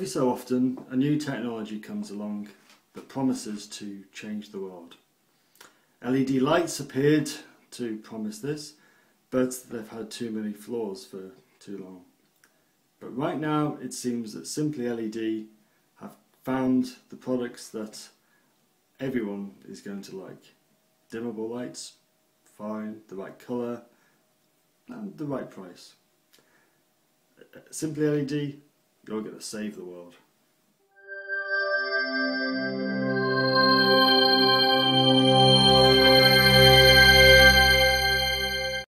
Every so often a new technology comes along that promises to change the world. LED lights appeared to promise this, but they've had too many flaws for too long. But right now it seems that Simply LED have found the products that everyone is going to like. Dimmable lights, fine, the right colour and the right price. Simply LED, you're going to save the world.